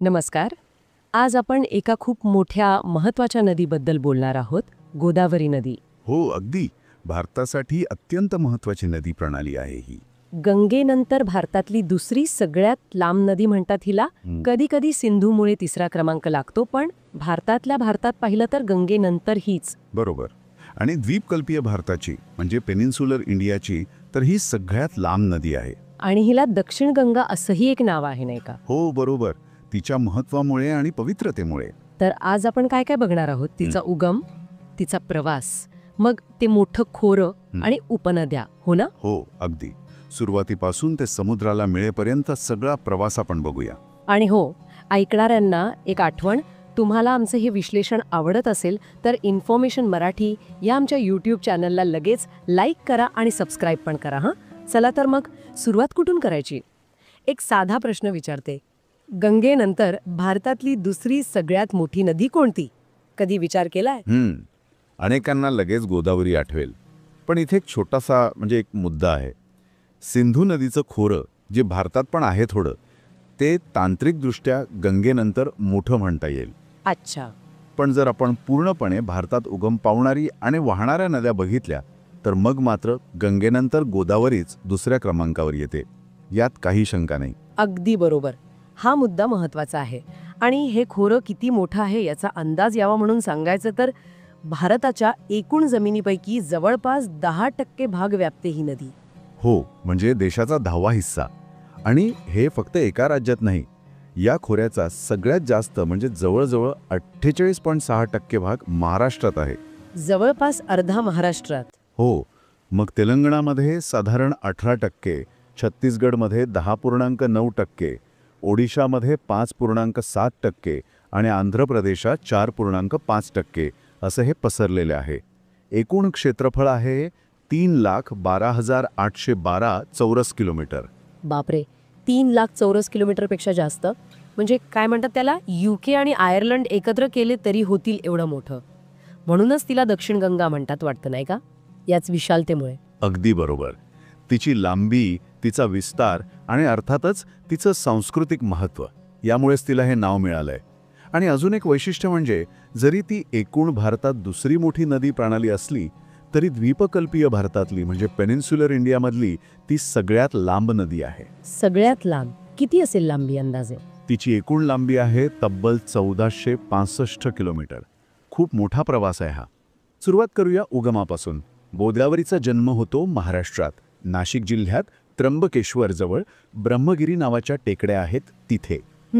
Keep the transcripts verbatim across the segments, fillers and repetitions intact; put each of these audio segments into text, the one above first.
नमस्कार. आज आपण एका खूप मोठ्या महत्वाच्या नदीबद्दल बोलणार आहोत, गोदावरी नदी. हो, अगदी. भारतासाठी अत्यंत महत्त्वाची नदी प्रणाली आहे ही. गंगेनंतर भारतातली दुसरी सगळ्यात लांब नदी म्हणतात हिला. कधी कधी सिंधूमुळे तिसरा क्रमांक लागतो, पण भारतातल्या भारतात पाहिलं तर गंगेनंतर हीच. बरोबर. आणि द्वीपकल्पीय भारताची म्हणजे पेनिन्सुलर इंडियाची तर ही सगळ्यात लांब नदी आहे. आणि हिला दक्षिण गंगा असंही एक नाव आहे, नाही का? हो, बरोबर. तिच्या महत्त्वामुळे आणि पवित्रतेमुळे. तर आज आपण काय काय बघणार आहोत? तिचा उगम, तिचा प्रवास, मग ते मोठं खोरं आणि उपनद्या. हो ना? हो, अगदी. सुरुवातीपासून ते समुद्राला मिळेपर्यंत सगळा प्रवास आपण बघूया. आणि हो, ऐकणाऱ्यांना एक आठवण, तुम्हाला आमचं हे विश्लेषण आवडत असेल तर इन्फॉर्मेशन मराठी या आमच्या यूट्यूब चॅनलला लगेच लाईक करा आणि सबस्क्राईब पण करा. हां, चला तर मग सुरुवात कुठून करायची? एक साधा प्रश्न विचारते. गंगेनंतर भारतातली दुसरी सगळ्यात मोठी नदी कोणती? कधी विचार केलाय? हम्म अनेकांना लगेच गोदावरी आठवेल. पण इथे एक छोटासा म्हणजे एक मुद्दा आहे. सिंधू नदीचं खोरं जे भारतात पण आहे थोडं, ते तांत्रिकदृष्ट्या गंगेनंतर मोठं म्हणता येईल. अच्छा. पण जर आपण पूर्णपणे भारतात उगम पावणारी आणि वाहणाऱ्या नद्या बघितल्या तर मग मात्र गंगेनंतर गोदावरीच दुसऱ्या क्रमांकावर येते. यात काही शंका नाही. अगदी बरोबर. हा मुद्दा महत्वाचा आहे. आणि हे खोरं किती मोठं आहे याचा अंदाज यावा म्हणून सांगायचं तर भारताच्या एकूण जमिनीपैकी जवळपास दहा टक्के भाग व्यापते ही नदी. हो, म्हणजे देशाचा दहावा हिस्सा. आणि हे फक्त एका राज्यात नाही. या खोऱ्याचा सगळ्यात जास्त म्हणजे जवळजवळ अठ्ठेचाळीस पॉईंट सहा टक्के भाग महाराष्ट्रात आहे. जवळपास अर्धा महाराष्ट्रात. हो, मग तेलंगणामध्ये साधारण अठरा टक्के, छत्तीसगडमध्ये दहा पूर्णांक नऊ टक्के, ओडिशामध्ये पाच पूर्णांक सात टक्के आणि आंध्र प्रदेशात चार पूर्णांक पाच टक्के असं हे पसरलेले आहे. एकूण क्षेत्रफळ आहे तीन लाख बारा हजार आठशे बारा चौरस किलोमीटर. बापरे, तीन लाख चौरस किलोमीटरपेक्षा जास्त. म्हणजे काय म्हणतात त्याला, युके आणि आयर्लंड एकत्र केले तरी होतील एवढं मोठं. म्हणूनच तिला दक्षिण गंगा म्हणतात वाटतं, नाही का? याच विशालतेमुळे. अगदी बरोबर. तिची लांबी, तिचा विस्तार आणि अर्थातच तिचं सांस्कृतिक महत्त्व यामुळेच तिला हे नाव मिळालंय. आणि अजून एक वैशिष्ट्य म्हणजे जरी ती एकूण भारतात दुसरी मोठी नदी प्रणाली असली तरी द्वीपकल्पीय भारतातली म्हणजे पेनिन्सुलर इंडियामधली ती सगळ्यात लांब नदी आहे. सगळ्यात लांब किती असेल लांबी अंदाजे? तिची एकूण लांबी आहे तब्बल चौदाशे पासष्ट किलोमीटर. खूप मोठा प्रवास आहे हा. सुरुवात करूया उगमापासून. गोदावरीचा जन्म होतो महाराष्ट्रात, नाशिक जिल्ह्यात त्र्यंबकेश्वर जवळ ब्रह्मगिरी नावाच्या टेकड्या आहेत तिथे.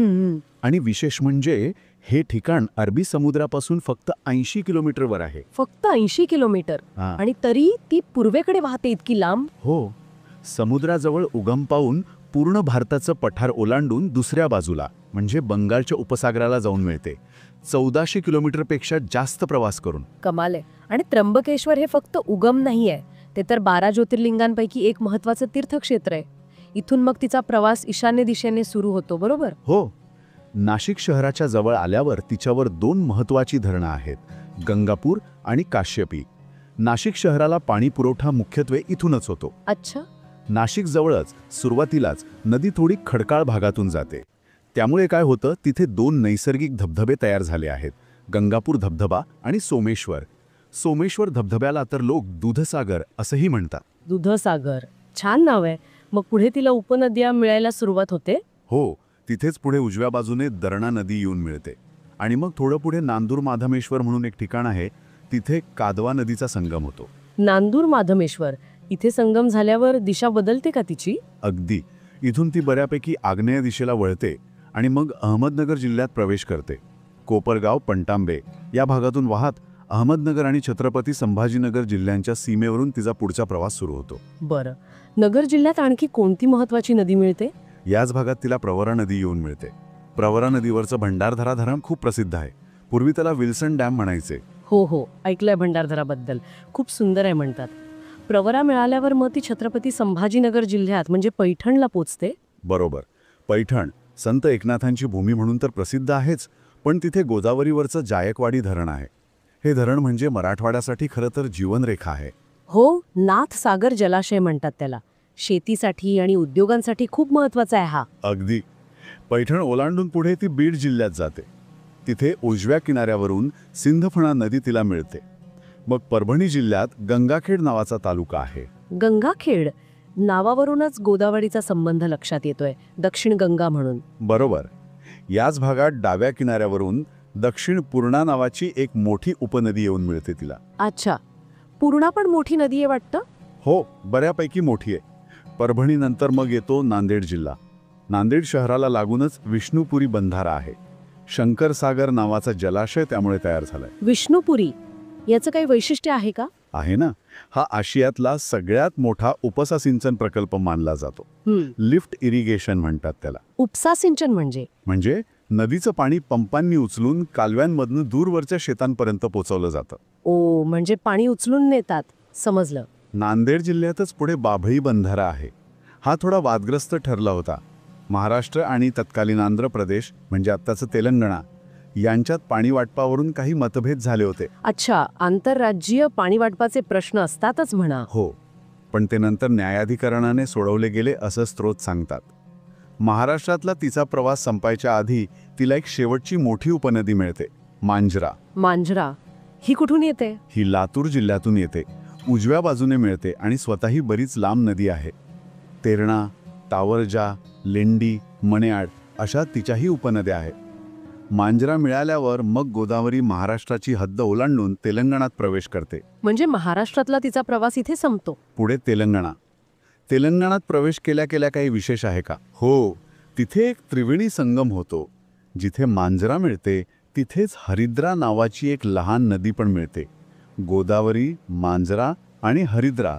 आणि विशेष म्हणजे हे ठिकाण अरबी समुद्रापासून फक्त ऐंशी किलोमीटरवर आहे. फक्त ऐंशी किलोमीटर? आणि तरी ती पूर्वेकडे वाहते इतकी लांब? हो, समुद्राजवळ उगम पावून पूर्ण भारताचं पठार ओलांडून दुसऱ्या बाजूला म्हणजे बंगालच्या उपसागराला जाऊन मिळते. चौदाशे किलोमीटरपेक्षा जास्त प्रवास करून. कमाल आहे. आणि त्र्यंबकेश्वर हे फक्त उगम नाही आहे, ते तर बारा ज्योतिर्लिंगांपैकी एक महत्वाचं तीर्थक्षेत्र आहे. इथून मग तिचा प्रवास ईशान्य दिशेने सुरू होतो, बरोबर? हो. नाशिक शहराच्या जवळ आल्यावर तिच्यावर दोन महत्त्वाची धरणं आहेत, गंगापूर आणि काश्यपी. नाशिक शहराला पाणी पुरवठा मुख्यत्वे इथूनच होतो. अच्छा. नाशिक जवळच सुरुवातीलाच नदी थोडी खडकाळ भागातून जाते. त्यामुळे काय होतं, तिथे दोन नैसर्गिक धबधबे तयार झाले आहेत, गंगापूर धबधबा आणि सोमेश्वर. सोमेश्वर धबधब्याला तर लोक दूधसागर असंही म्हणतात. दूधसागर, छान नाव आहे. मग पुढे तिला उपनद्या मिळायला सुरुवात होते? हो, तिथेच पुढे उजव्या बाजूने दरणा नदी येऊन मिळते. आणि मग थोडं पुढे नांदूर माधमेश्वर म्हणून एक ठिकाण आहे, तिथे कादवा नदीचा संगम होतो. नांदूर माधमेश्वर, इथे संगम झाल्यावर दिशा बदलते का तिची? अगदी. इथून ती बऱ्यापैकी आग्नेय दिशेला वळते आणि मग अहमदनगर जिल्ह्यात प्रवेश करते. कोपरगाव, पंटांबे या भागातून वाहत अहमदनगर आणि छत्रपती संभाजीनगर जिल्ह्यांच्या सीमेवरून तिचा पुढचा प्रवास सुरू होतो. बरं, नगर जिल्ह्यात आणखी कोणती महत्वाची नदी मिळते? याच भागात तिला प्रवरा नदी येऊन मिळते. प्रवरा नदीवरचं भंडारदरा धरण खूप प्रसिद्ध आहे. पूर्वी त्याला विल्सन डॅम म्हणायचे. हो हो, ऐकलंय भंडारदराबद्दल. खूप सुंदर आहे म्हणतात. प्रवरा मिळाल्यावर मग ती छत्रपती संभाजीनगर जिल्ह्यात म्हणजे पैठणला पोचते. बरोबर. पैठण संत एकनाथांची भूमी म्हणून तर प्रसिद्ध आहेच, पण तिथे गोदावरीवरचं जायकवाडी धरण आहे. हे धरण म्हणजे मराठवाड्यासाठी खरं तर जीवनरेखा आहे. हो, नाथ सागर जलाशय म्हणतात त्याला. शेतीसाठी आणि उद्योगांसाठी खूप महत्वाचा आहे हा. अगदी. पैठण ओलांडून पुढे ती बीड जिल्ह्यात जाते. तिथे उजव्या किनाऱ्यावरून सिंदफणा नदी तिला मिळते. मग परभणी जिल्ह्यात गंगाखेड नावाचा तालुका आहे. गंगाखेड नावावरूनच गोदावरीचा संबंध लक्षात येतोय, दक्षिण गंगा म्हणून. बरोबर. याच भागात डाव्या किनाऱ्यावरून दक्षिण पूर्णा नावाची एक मोठी उपनदी येऊन मिळते तिला. अच्छा, पूर्णा पण मोठी नदी आहे वाटतं? हो, बऱ्यापैकी मोठी आहे. परभणीनंतर मग येतो नांदेड जिल्हा. नांदेड शहराला लागूनच विष्णुपुरी बंधारा आहे. शंकरसागर नावाचा जलाशय त्यामुळे तयार झालाय. विष्णुपुरी याचं काही वैशिष्ट्य आहे का? आहे ना. हा आशियातला सगळ्यात मोठा उपसा सिंचन प्रकल्प मानला जातो. हम्म. लिफ्ट इरिगेशन म्हणतात त्याला. उपसा सिंचन म्हणजे म्हणजे नदीचं पाणी पंपांनी उचलून कालव्यांमधनं दूरवरच्या शेतांपर्यंत पोचवलं जातं. ओ, म्हणजे पाणी उचलून नेतात. समजलं. नांदेड जिल्ह्यातच पुढे बाभळी बंधारा आहे. हा थोडा वादग्रस्त ठरला होता. महाराष्ट्र आणि तत्कालीन आंध्र प्रदेश म्हणजे आत्ताचं तेलंगणा यांच्यात पाणी वाटपावरून काही मतभेद झाले होते. अच्छा, आंतरराज्यीय पाणी वाटपाचे प्रश्न असतातच म्हणा. हो, पण ते नंतर न्यायाधिकरणाने सोडवले गेले असं स्रोत सांगतात. महाराष्ट्रातला तिचा प्रवास संपायच्या आधी तिला एक शेवटची मोठी उपनदी मिळते, मांजरा. मांजरा ही कुठून येते? ही लातूर जिल्ह्यातून येते. उजव्या बाजूने मिळते आणि स्वतःही बरीच लांब नदी आहे. तेरणा, तावरजा, लेंडी, मणेआड अशा तिच्याही उपनद्या आहेत. मांजरा मिळाल्यावर मग गोदावरी महाराष्ट्राची हद्द ओलांडून तेलंगणात प्रवेश करते. म्हणजे महाराष्ट्रातला तिचा प्रवास इथे संपतो. पुढे तेलंगणा. तेलंगणात प्रवेश केल्या केल्या काही विशेष आहे का? हो, तिथे एक त्रिवेणी संगम होतो. जिथे मांजरा मिळते तिथेच हरिद्रा नावाची एक लहान नदी पण मिळते. गोदावरी, मांजरा आणि हरिद्रा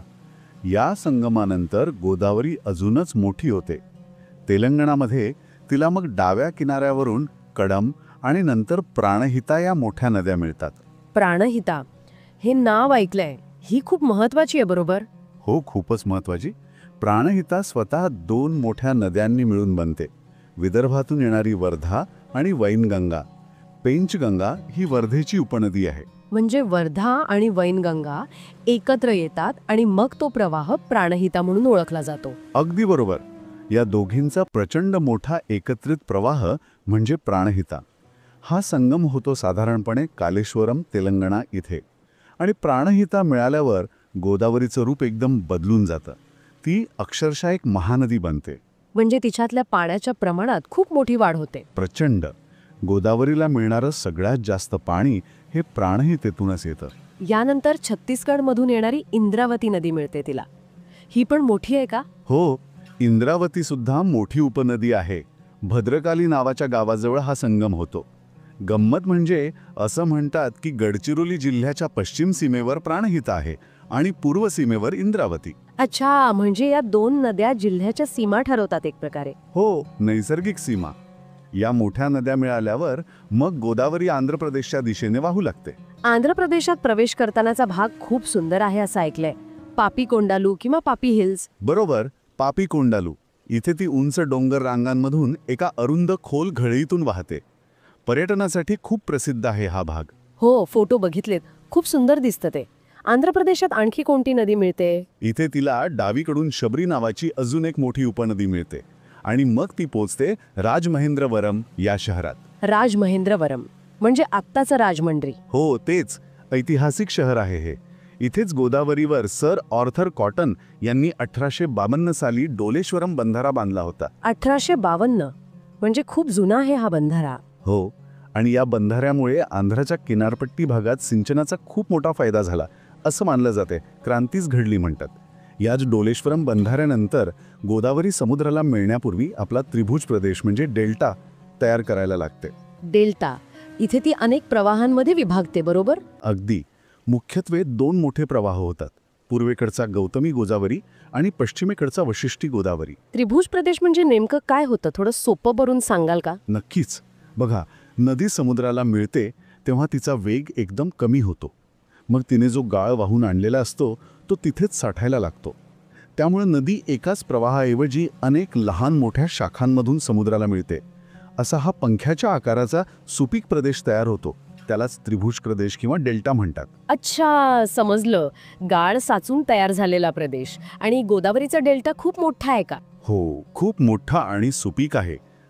या संगमानंतर गोदावरी अजूनच मोठी होते. तेलंगणामध्ये तिला मग डाव्या किनाऱ्यावरून कडम आणि नंतर प्राणहिता या मोठ्या नद्या मिळतात. प्राणहिता हे नाव ऐकलंय. ही खूप महत्वाची आहे, बरोबर? हो, खूपच महत्वाची. प्राणहिता स्वतः दोन मोठ्या नद्यांनी मिळून बनते. विदर्भातून येणारी वर्धा आणि वैनगंगा. पेंचगंगा ही वर्धेची उपनदी आहे. म्हणजे वर्धा आणि वैनगंगा एकत्र येतात आणि मग तो प्रवाह प्राणहिता म्हणून ओळखला जातो. अगदी बरोबर. या दोघींचा प्रचंड मोठा एकत्रित प्रवाह म्हणजे प्राणहिता. हा संगम होतो साधारणपणे कालेश्वरम, तेलंगणा इथे. आणि प्राणहिता मिळाल्यावर गोदावरीचं रूप एकदम बदलून जातं. ती अक्षरशः एक महानदी बनते. म्हणजे तिच्यातल्या पाण्याच्या प्रमाणात खूप मोठी वाढ होते. प्रचंड. गोदावरीला मिळणारं सगळ्यात जास्त पाणी हे प्राणहितेतूनच येतं. यानंतर छत्तीसगडमधून येणारी इंद्रावती नदी मिळते तिला. ही पण मोठी आहे का? हो, इंद्रावती सुद्धा मोठी उपनदी आहे. भद्रकाली नावाच्या गावाजवळ हा संगम होतो. गंमत म्हणजे असं म्हणतात की गडचिरोली जिल्ह्याच्या पश्चिम सीमेवर प्राणहिता आहे आणि पूर्व सीमेवर इंद्रावती. अच्छा, म्हणजे या दोन नद्या जिल्ह्याच्या सीमा ठरवतात एक प्रकारे. हो, नैसर्गिक सीमा. या मोठ्या नद्या मिळाल्यावर मग गोदावरी आंध्र प्रदेशच्या दिशेने वाहू लागते. आंध्र प्रदेशात प्रवेश करतानाचा भाग खूप सुंदर आहे असं ऐकलंय. पापी कोंडालू किंवा पापी हिल्स. बरोबर, पापी कोंडालू. इथे ती उंच डोंगर रांगांमधून एका अरुंद खोल घळईतून वाहते. पर्यटनासाठी खूप प्रसिद्ध आहे हा भाग. हो, फोटो बघितलेत. खूप सुंदर दिसतं ते. आंध्र प्रदेशात आणखी कोणती नदी मिळते? इथे तिला डावीकडून शबरी नावाची अजून एक मोठी उपनदी मिळते आणि मग ती पोचते राजमहेंद्रवरम या शहरात. राजमहेंद्रवरम म्हणजे आत्ताचं राजमंड्री. हो, तेच. ऐतिहासिक शहर आहे हे. इथेच गोदावरीवर सर ऑर्थर कॉटन यांनी अठराशे बावन्न साली डोलेश्वरम बंधारा बांधला होता. अठराशे बावन्न म्हणजे खूप जुना आहे हा बंधारा. हो, आणि या बंधाऱ्यामुळे आंध्राच्या किनारपट्टी भागात सिंचनाचा खूप मोठा फायदा झाला असं मानलं जाते. क्रांतीच घडली म्हणतात. याच डोलेश्वरम बंधाऱ्यानंतर गोदावरी समुद्राला मिळण्यापूर्वी आपला त्रिभुज प्रदेश म्हणजे डेल्टा तयार करायला लागते. डेल्टा इथे ती अनेक प्रवाहांमध्ये विभागते, बरोबर? अगदी. मुख्यत्वे दोन मोठे प्रवाह होतात. पूर्वेकडचा गौतमी गोदावरी आणि पश्चिमेकडचा वशिष्ठी गोदावरी. त्रिभुज प्रदेश म्हणजे नेमकं काय होतं? थोडं सोपं करून सांगाल का? नक्कीच. बघा, नदी समुद्राला मिळते तेव्हा तिचा वेग एकदम कमी होतो. मग तिने जो गाळ वाहून आणलेला असतो तो तिथेच साठायला लागतो. त्यामुळे नदी एकाच प्रवाहाऐवजी अनेक लहान मोठ्या शाखांमधून समुद्राला मिळते. असा हा पंख्याच्या आकाराचा सुपीक प्रदेश तयार होतो. त्यालाच त्रिभुज प्रदेश किंवा डेल्टा म्हणतात. अच्छा, समजलं. गाळ साचून तयार झालेला प्रदेश. आणि गोदावरीचा डेल्टा खूप मोठा आहे का? हो, खूप मोठा आणि सुपीक आहे.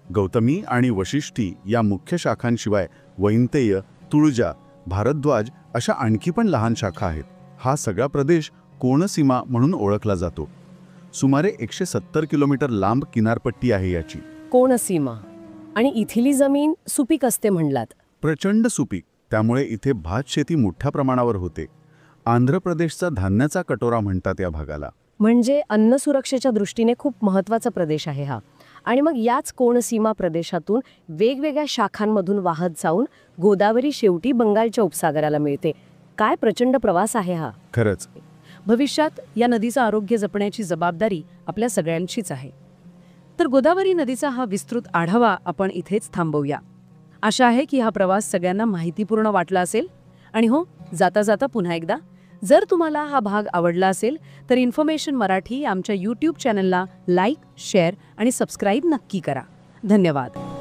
गौतमी आणि वशिष्ठी या मुख्य शाखांशिवाय वैंतेय, तुळजा, भारद्वाज अशा आणखी पण लहान शाखा आहेत. हा सगळा प्रदेश कोनसीमा म्हणून ओळखला जातो. सुमारे एकशे सत्तर किलोमीटर लांब किनारपट्टी आहे याची. कोनसीमा. आणि इथली जमीन सुपीक असते म्हणलात. प्रचंड सुपीक, त्यामुळे इथे भात शेती मोठ्या प्रमाणावर होते. आंध्र प्रदेशचा धान्याचा कटोरा म्हणतात या भागाला. म्हणजे अन्न सुरक्षेच्या दृष्टीने खूप महत्त्वाचा प्रदेश आहे हा. आणि मग याच कोनसीमा प्रदेशातून वेगवेगळ्या शाखांमधून वाहत जाऊन गोदावरी शेवटी बंगालच्या उपसागराला मिळते. काय प्रचंड प्रवास आहे हा. खरंच. भविष्यात या नदीचं आरोग्य जपण्याची जबाबदारी आपल्या सगळ्यांचीच आहे. तर गोदावरी नदीचा हा विस्तृत आढावा आपण इथेच थांबवूया. आशा आहे की हा प्रवास सगळ्यांना माहितीपूर्ण वाटला असेल. आणि हो, जाता जाता पुन्हा एकदा, जर तुम्हाला हा भाग आवडला असेल तर इन्फॉर्मेशन मराठी आमच्या यूट्यूब चॅनलला लाईक, शेअर आणि सबस्क्राईब नक्की करा. धन्यवाद.